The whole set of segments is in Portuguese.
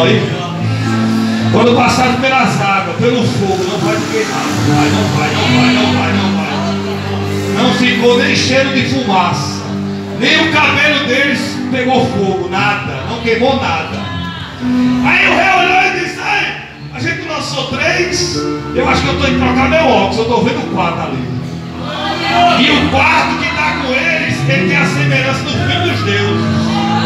aí. Quando passado pelas águas, pelo fogo, não vai queimar. Não ficou nem cheiro de fumaça. Nem o cabelo deles pegou fogo, nada. Não queimou nada. Aí o rei olhou e disse: a gente lançou 3. Eu acho que eu estou indo trocar meu óculos. Eu estou vendo 4 ali. E o quarto que está com eles, ele tem a semelhança do Filho dos Deuses.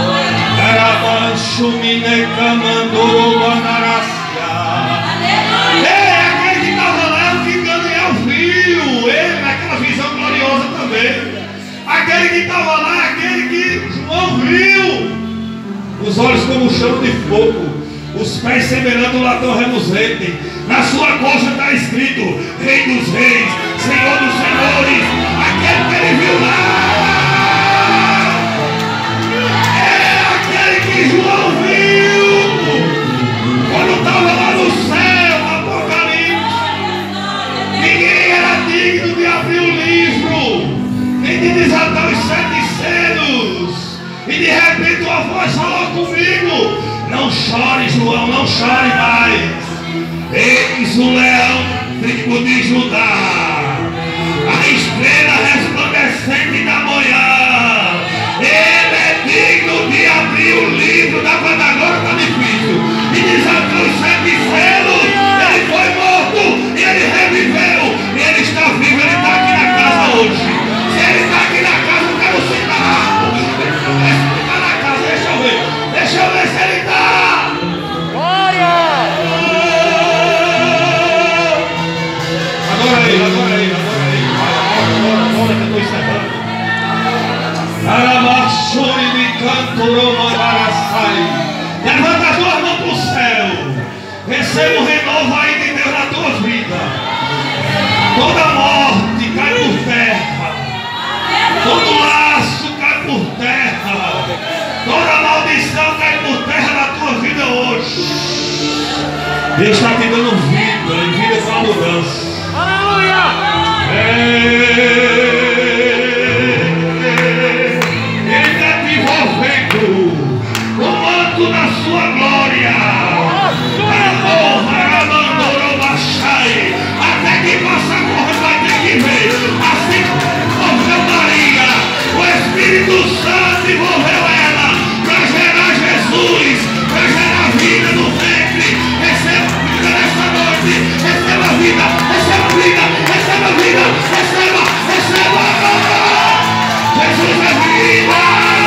Aquele que estava lá é o que Daniel viu. Ele naquela visão gloriosa também. Aquele que estava lá é aquele que João viu. Os olhos como chama de fogo, os pés semelhando o latão reluzente. Na sua coxa está escrito: Rei dos Reis, Senhor dos Senhores. Aquele que ele viu lá é aquele que João viu quando estava lá no céu, no Apocalipse. Ninguém era digno de abrir o livro, nem de desatar os 7 selos. E de repente uma voz falou comigo: não chore, João, não chore mais. Eis o leão, tribo de Judá, a estrela resplandecente da manhã. Ele é digno de abrir o livro da quando agora está difícil e desatar os 7 selos. Ele foi morto e ele reviveu. E ele está vivo, ele está aqui na casa hoje. Se ele está aqui na casa, eu quero sentar. Ele está na casa, deixa eu ver se ele está. Agora aí, que eu estou encerrando. Levanta as 2 mãos para o céu. Receba o renovo aí de Deus na tua vida. Toda morte cai por terra. Todo laço cai por terra. Toda maldição cai por terra na tua vida hoje. Deus está te dando vida, e vida com a mudança. Aleluia! Ele está te envolvendo o manto da sua glória. Até que possa correr, vai ter que ver. Assim envolveu Maria, o Espírito Santo envolveu ela para gerar Jesus, para gerar vida no ventre. Receba vida nessa noite, receba vida, receba vida, receba vida, receba. Jesus é vida.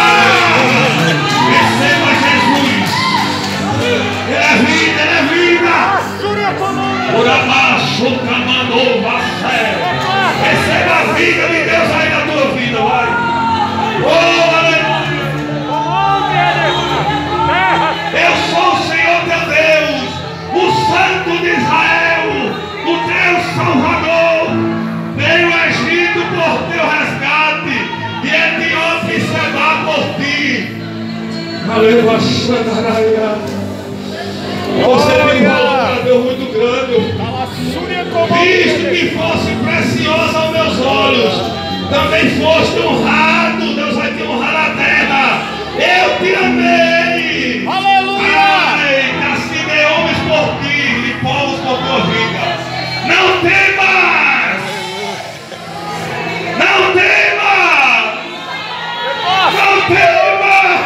Receba Jesus. Ele é vida, ele é vida. Por abaixo, comandou você. Receba a vida de Deus aí na tua vida, vai. Oh, aleluia. Eu sou o Senhor teu Deus, o Santo de Israel, o teu Salvador. Veio o Egito por teu resgate e Etiópia se dá por ti. Aleluia. Você tem um valor para Deus muito grande. Visto que fosse preciosa aos meus olhos, também foste honrado. Deus vai te honrar na terra. Eu te amei. Aleluia. Castigei homens por ti e povos por tua vida. Não temas. Não temas. Não temas.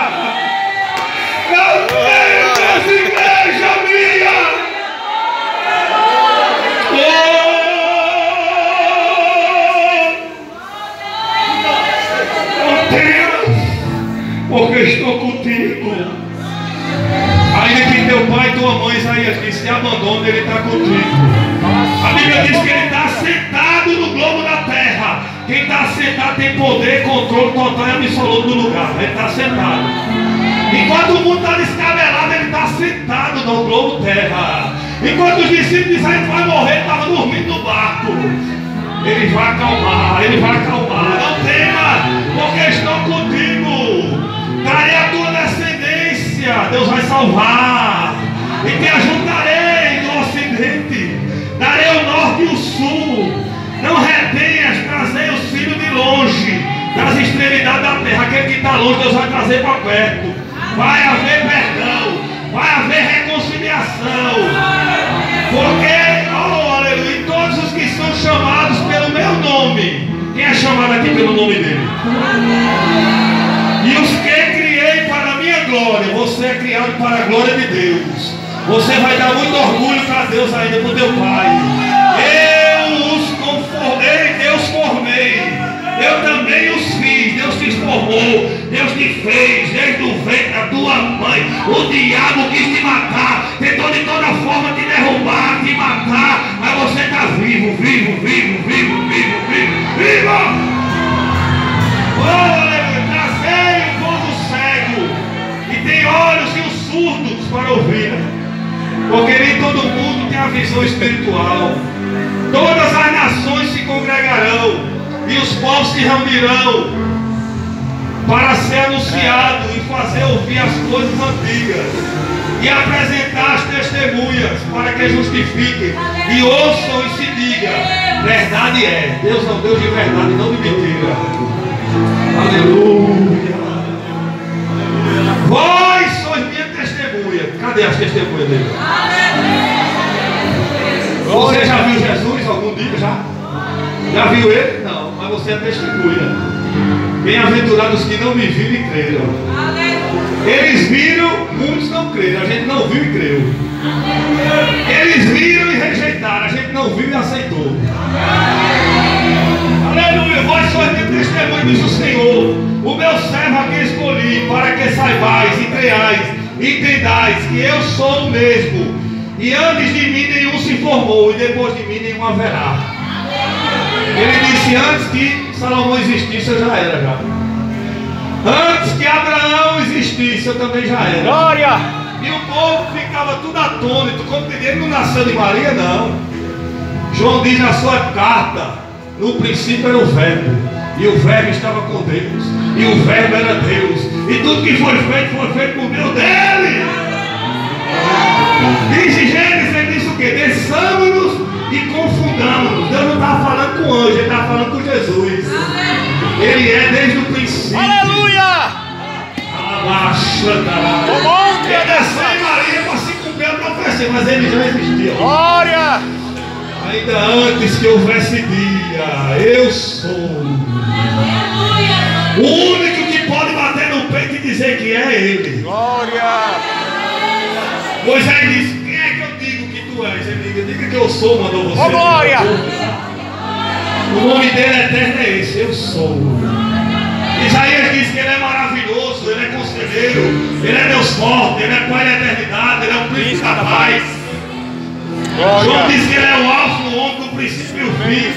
Não temas, igreja minha. Porque estou contigo. Ainda que teu pai e tua mãe, Isaías disse, se abandona, ele está contigo. A Bíblia diz que ele está sentado no globo da terra. Quem está sentado tem poder, controle total e absoluto no lugar. Ele está sentado. Enquanto o mundo está descabelado, ele está sentado no globo terra. Enquanto os discípulos disseram que vai morrer, ele estava dormindo no barco. Ele vai acalmar, ele vai acalmar. Não tema, porque estou contigo. Darei a tua descendência, Deus vai salvar. E te ajuntarei no ocidente, darei o norte e o sul. Não retenhas, trazei os filhos de longe, das extremidades da terra. Aquele que está longe, Deus vai trazer para perto. Vai haver perdão, vai haver coração. Porque, oh aleluia, todos os que são chamados pelo meu nome. Quem é chamado aqui pelo nome dele? E os que criei para a minha glória. Você é criado para a glória de Deus. Você vai dar muito orgulho para Deus ainda, para o teu Pai. Eu os conformei, Deus formei. Eu também os fiz. Deus te formou. Deus te fez desde o ventre da tua mãe. O diabo quis te matar. Tentou de toda forma te derrubar, te matar. Mas você está vivo, vivo, vivo, vivo, vivo, vivo, vivo. Oh, aleluia. Trazei o povo cego. E tem olhos e os surdos para ouvir. Porque nem todo mundo tem a visão espiritual. Todas as nações se congregarão e os povos se reunirão para ser anunciado e fazer ouvir as coisas antigas e apresentar as testemunhas para que justifiquem e ouçam e se diga: verdade é. Deus é um Deus de verdade, não de mentira. Aleluia. Vós sois minha testemunha. Cadê as testemunhas dele? Você já viu Jesus algum dia? Já viu ele? Não, mas você é testemunha. Bem-aventurados que não me viram e creram. Eles viram, muitos não creram. A gente não viu e creu. Eles viram e rejeitaram. A gente não viu e aceitou. Aleluia. Vós sois minha testemunha, diz o Senhor, o meu servo a quem escolhi, para que saibais e creiais e entendais que eu sou o mesmo. E antes de mim nenhum se formou, e depois de mim nenhum haverá. Ele disse: antes que Salomão existisse, eu já era já. Antes que Abraão existisse, eu também já era. Glória! E o povo ficava tudo atônito, como que ele não nasceu de Maria, não. João diz na sua carta: no princípio era o verbo, e o verbo estava com Deus, e o verbo era Deus, e tudo que foi feito por meio dele. Diz em Gênesis, ele disse o quê? Desçamos-nos e confundamos-nos. Deus não estava falando com anjo, ele estava falando com Jesus. Ele é desde o princípio. Aleluia! Ele desceu em Maria para se cumprir a profecia, mas ele já existia. Glória! Ainda antes que houvesse dia, eu sou. O único que pode bater no peito e dizer que é ele. Glória! Moisés disse: quem é que eu digo que tu és? Ele diga que eu sou, mandou você. Oh, glória! O nome dele eterno é esse: eu sou. Isaías diz que ele é maravilhoso, ele é conselheiro, ele é Deus forte, ele é Pai da eternidade, ele é o príncipe da paz. João diz que ele é o alfa, o homem do princípio e o fim.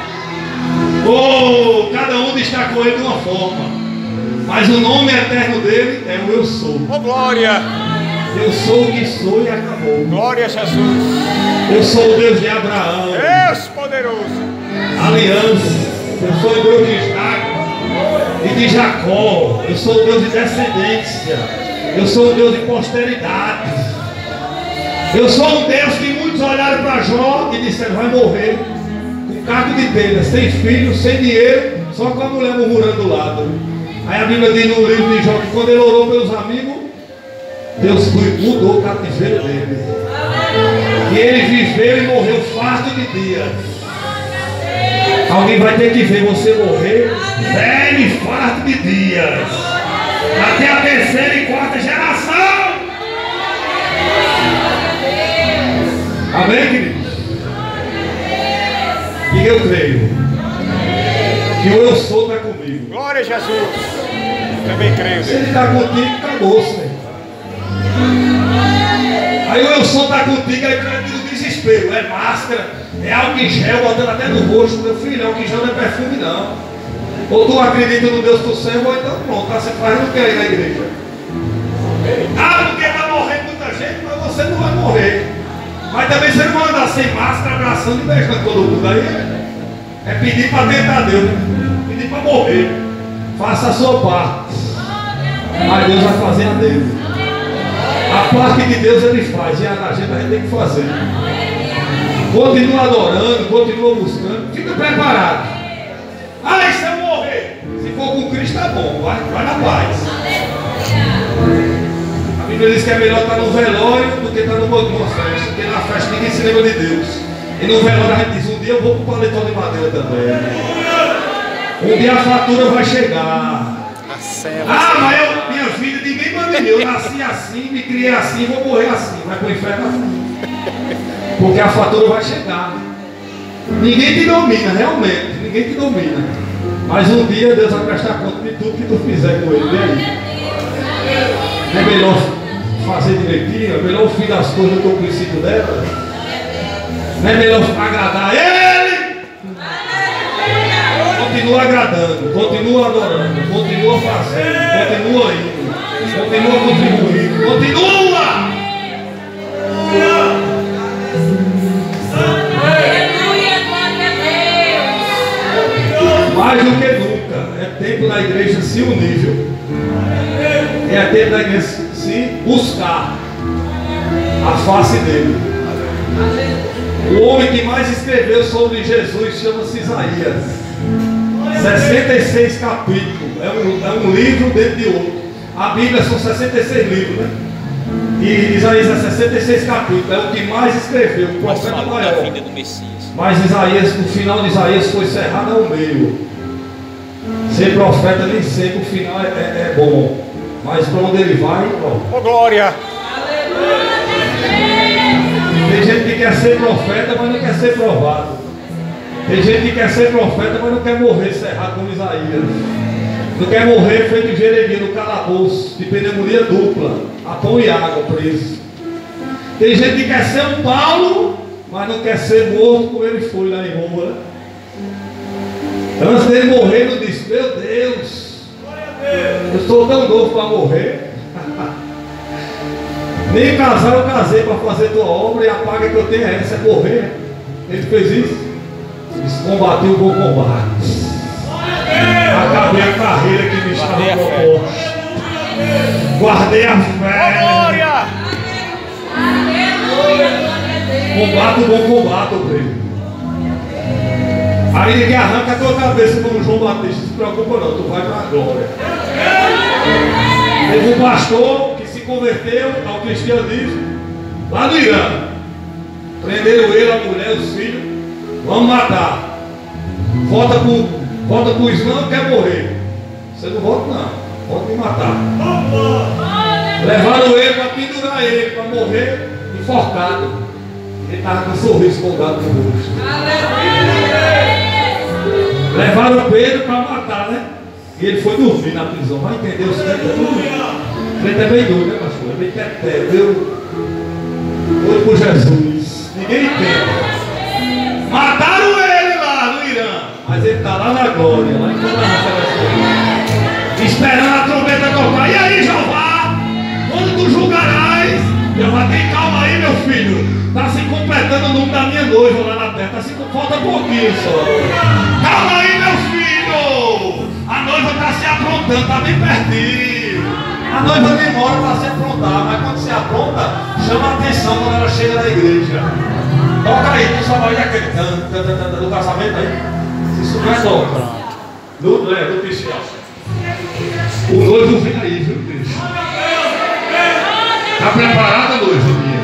Oh, cada um destacou ele de uma forma, mas o nome eterno dele é o eu sou. Oh, glória! Eu sou o que sou e acabou. Glória a Jesus. Eu sou o Deus de Abraão. Deus poderoso. Aliança. Eu sou o Deus de Isaac e de Jacó. Eu sou o Deus de descendência. Eu sou o Deus de posteridade. Eu sou um Deus que muitos olharam para Jó e disseram: vai morrer com caco de telha, sem filho, sem dinheiro, só com a mulher murmurando do lado. Aí a Bíblia diz no livro de Jó que quando ele orou pelos amigos, Deus mudou o cativeiro dele. E ele viveu e morreu farto de dias. Alguém vai ter que ver você morrer velho e farto de dias, até a terceira e quarta geração. Amém, queridos? E eu creio que o eu sou está comigo. Glória a Jesus. Eu também creio. Se ele está contigo, acabou, Senhor. Aí o eu sou está contigo, aí cai no desespero. É máscara, é álcool em gel, botando até no rosto. Meu filho, álcool em gel não é perfume, não. Ou tu acredita no Deus do céu, ou então pronto, você faz não quer ir na igreja. Ah, porque vai morrer muita gente, mas você não vai morrer. Mas também você não vai andar sem máscara, abraçando e beijando todo mundo. Aí é pedir para tentar Deus, né? Pedir para morrer. Faça a sua parte, mas Deus vai fazer a dele. A parte de Deus ele faz, e a da gente tem que fazer. Continua adorando, continua buscando, fica preparado. Ah, e se eu morrer? Se for com Cristo tá bom, vai na paz. A Bíblia diz que é melhor estar no velório do que estar no numa festa, porque na festa ninguém se lembra de Deus. E no velório a gente diz, um dia eu vou para o paletó de madeira também. Um dia a fatura vai chegar. Mas minha vida ninguém manda em mim. Eu nasci assim, me criei assim, vou morrer assim. Vai para o inferno assim. Porque a fatura vai chegar. Ninguém te domina, realmente. Ninguém te domina. Mas um dia Deus vai prestar conta de tudo que tu fizer com ele. Não é melhor fazer direitinho? É melhor ouvir as coisas com o princípio dela? Não é melhor agradar ele? Continua agradando, continua adorando, continua fazendo, continua indo, continua contribuindo, continua! Mais do que nunca, é tempo da igreja se unir. É tempo da igreja se buscar a face dele. O homem que mais escreveu sobre Jesus chama-se Isaías. 66 capítulos. É um livro dentro de outro. A Bíblia são 66 livros, né? E Isaías é 66 capítulos. É o que mais escreveu. O profeta maior. Mas Isaías, no final de Isaías foi cerrado ao meio. Ser profeta nem sempre o final é bom. Mas para onde ele vai, ó. Oh, glória! Tem gente que quer ser profeta, mas não quer ser provado. Tem gente que quer ser profeta, mas não quer morrer cerrado como Isaías. Não quer morrer feito Jeremias no calabouço, de pneumonia dupla, a pão e água preso. Tem gente que quer ser um Paulo, mas não quer ser morto como ele foi lá em Roma. Né? Antes dele morrer, ele disse: meu Deus, eu estou tão novo para morrer. Nem casar eu casei para fazer tua obra, e a paga que eu tenho é essa, é morrer. Ele fez isso. Disse: combati o bom combate. Acabei a carreira que me estava proposta. Guardei a fé. Glória! Combate o bom combate, obreiro. Aí ninguém arranca a tua cabeça como João Batista. Não se preocupa não, tu vai para a glória. Teve um pastor que se converteu ao cristianismo lá no Irã. Prenderam ele, a mulher, os filhos. Vamos matar. Volta para o Islã, quer morrer. Você não volta não, pode me matar. Levaram ele para pendurar ele, para morrer enforcado. Ele estava com um sorriso colgado no rosto. Levaram Pedro para matar, né? E ele foi dormir na prisão. Vai entender os crentes é tudo. O crente é bem doido, né, pastor? É bem teté, viu? Foi por Jesus. Ninguém entende. Mataram ele lá no Irã. Mas ele está lá na glória, lá em toda esperando a trombeta tocar. E aí, Jeová? Quando tu julgarás? Jeová, tem calma aí, meu filho. Está se completando o nome da minha noiva lá na terra. Falta pouquinho só. Calma aí, meu filho. A noiva está se aprontando, está bem pertinho. A noiva demora para se aprontar, mas quando se apronta, chama a atenção quando ela chega na igreja. Toca aí, tu só vai aquele do casamento aí. Isso não é toca. Do oficial. O noivo vem aí, viu, bicho? Está preparada, noiva minha?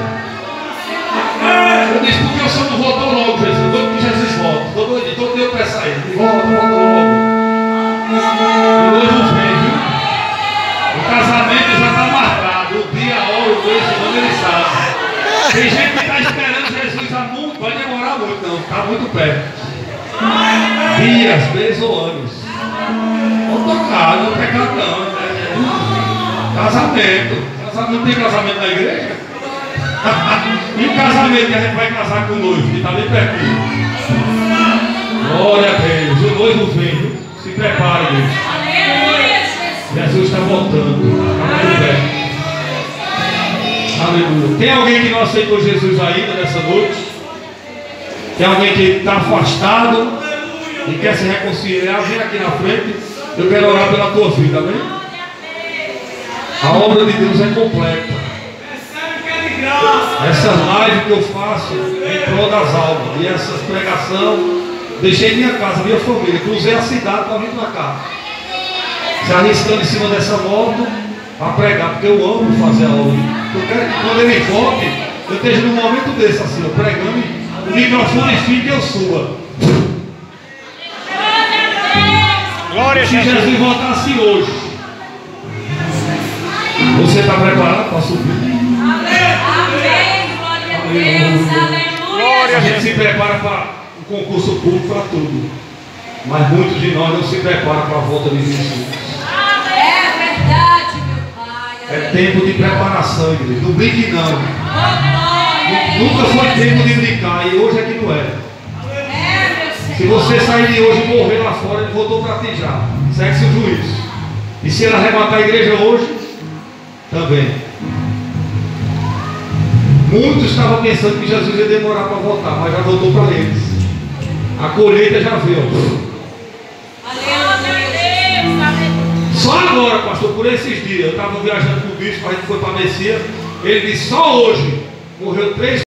Eu disse, porque o senhor não voltou logo, Jesus? Doido que Jesus volta. Estou doido, todo dia eu peço a ele. Volta logo. O noivo vem, viu? O casamento já está marcado. O dia, a hora, o mês, o ano, ele sabe. Tem gente que está esperando Jesus há muito, vai demorar muito, não. Está muito perto. Dias, meses ou anos. Vamos tocar, não é pecado não. Casamento. Não tem casamento na igreja? E o casamento que a gente vai casar com o noivo, que está bem pertinho. Glória a Deus. O noivo vem. Se prepare, Deus. Jesus está voltando. Aleluia. Tem alguém que não aceitou Jesus ainda nessa noite? Tem alguém que está afastado e quer se reconciliar? Vem aqui na frente. Eu quero orar pela tua vida, amém? A obra de Deus é completa. Essa live que eu faço em prol das almas, e essa pregação, deixei minha casa, minha família, cruzei a cidade para vir para cá, se arriscando em cima dessa moto para pregar, porque eu amo fazer a obra. Eu quero que quando ele volte, eu esteja num momento desse assim, ó, pregando e o microfone fica e eu suba. Glória a Se Jesus. Jesus voltasse hoje, você está preparado para subir? Amém. Glória a Deus. Glória A a gente se Jesus. prepara para um concurso público, para tudo. Mas muitos de nós não se preparam para a volta de Jesus. É verdade, meu Pai. É tempo de preparação, igreja. Não brinque não. Glória. Nunca foi tempo de brincar e hoje é que não é. É, meu Se Senhor. você sair de hoje e morrer lá fora, ele voltou para ti já. Segue-se o juízo. E se ele arrebatar a igreja hoje, também. Muitos estavam pensando que Jesus ia demorar para voltar, mas já voltou para eles. A colheita já veio. Só agora, pastor, por esses dias, eu estava viajando com o bispo, a gente foi para a Messias, ele disse, só hoje morreu 3